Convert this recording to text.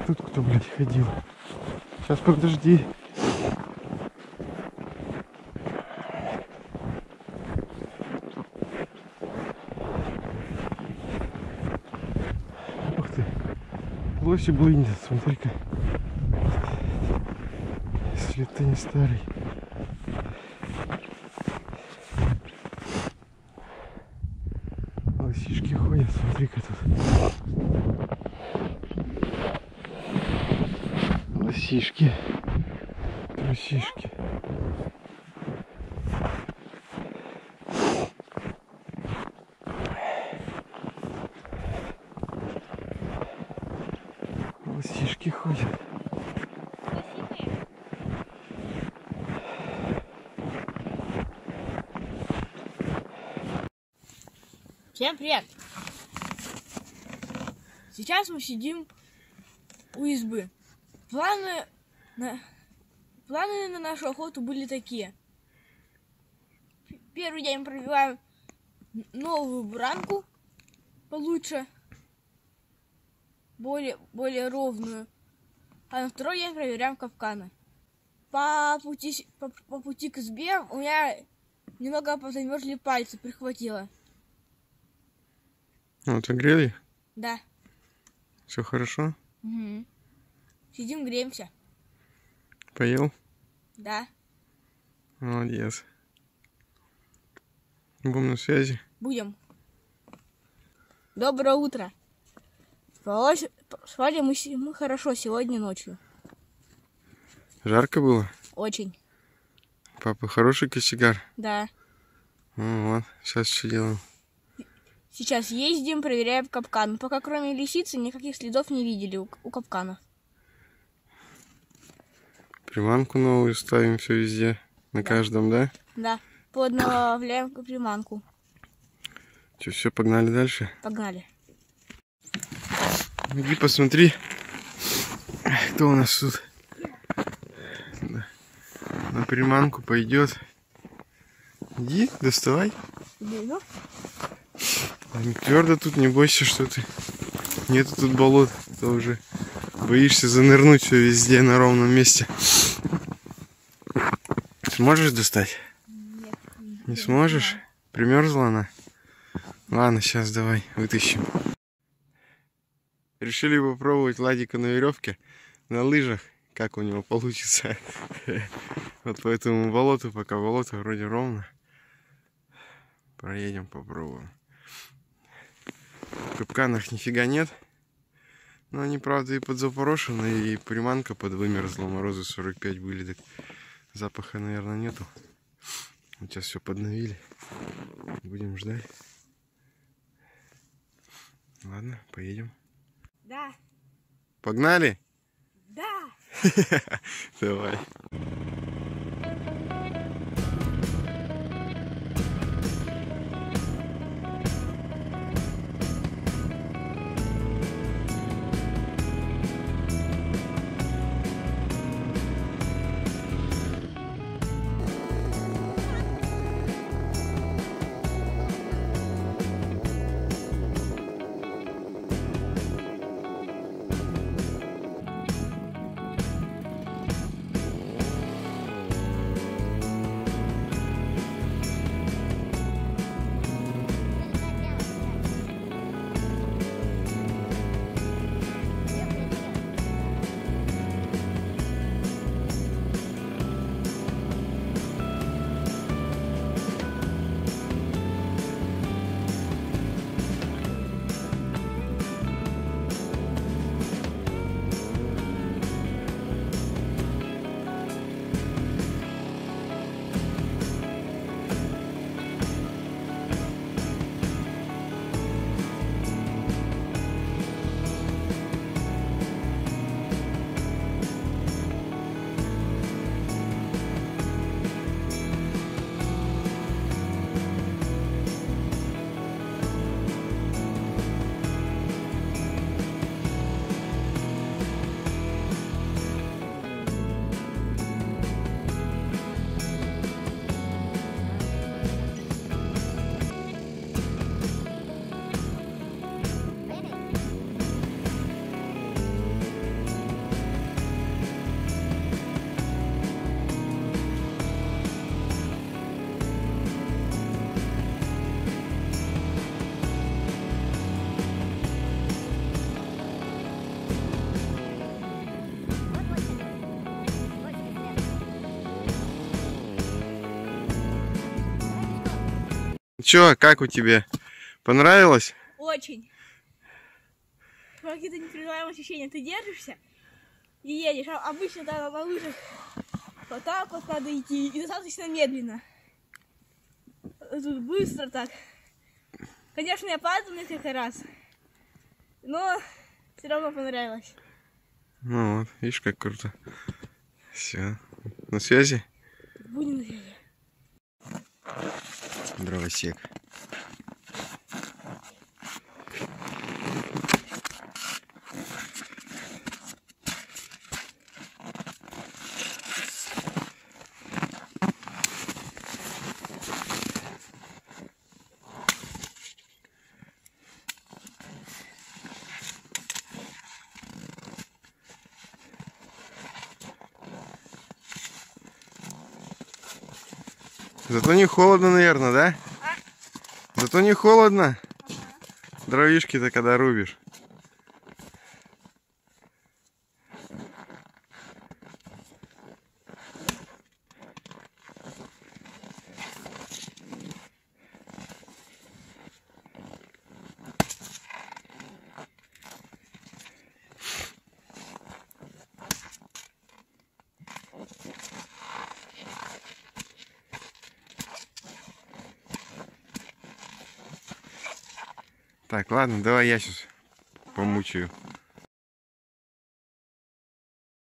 тут кто, блядь, ходил? Сейчас, подожди. Ух ты. Лось и блынет, смотри-ка. Если ты не старый. Лосишки ходят, смотри-ка тут. Лосишки. Трусишки. Лосишки ходят. Всем привет! Сейчас мы сидим у избы. Планы на нашу охоту были такие. Первый день пробиваем новую бранку получше, более ровную. А на второй день проверяем капканы. По пути к избе у меня немного позамерзли пальцы, прихватило. Ну, отогрели? Да. Все хорошо? Угу. Сидим, греемся. Поел? Да. Молодец. Будем на связи? Будем. Доброе утро. Спали мы хорошо сегодня ночью. Жарко было? Очень. Папа хороший кочегар? Да. Ну вот, сейчас что делаем? Сейчас ездим, проверяем капкан. Пока кроме лисицы никаких следов не видели у капкана. Приманку новую ставим все везде. На каждом, да? Да. Подновляем приманку. Что, все, погнали дальше? Погнали. Иди посмотри, кто у нас тут на приманку пойдет. Иди, доставай. Иду. Твердо тут, не бойся, что ты. Нету тут болот, ты уже боишься занырнуть все везде на ровном месте. Сможешь достать? Нет. Не сможешь? Примерзла она? Ладно, сейчас давай вытащим. Решили попробовать Ладика на веревке, на лыжах, как у него получится. Вот по этому болоту, пока болото вроде ровно. Проедем, попробуем. В капканах нифига нет. Но они, правда, и подзапорошены, и приманка подвымерзла. Морозы 45 были, так запаха, наверное, нету. Сейчас все подновили. Будем ждать. Ладно, поедем. Да. Погнали? Да. Давай. чё, как у тебя? Понравилось? Очень. Какие-то непередаваемые ощущения. Ты держишься и едешь. А обычно на лыжах вот так вот надо идти. И достаточно медленно. Тут быстро так. Конечно, я падал несколько раз. Но все равно понравилось. Ну вот, видишь, как круто. Все. На связи? Будем на связи. Дровосек. Зато не холодно, наверное, да? Зато не холодно. Дровишки-то когда рубишь. Так, ладно, давай я сейчас помучаю.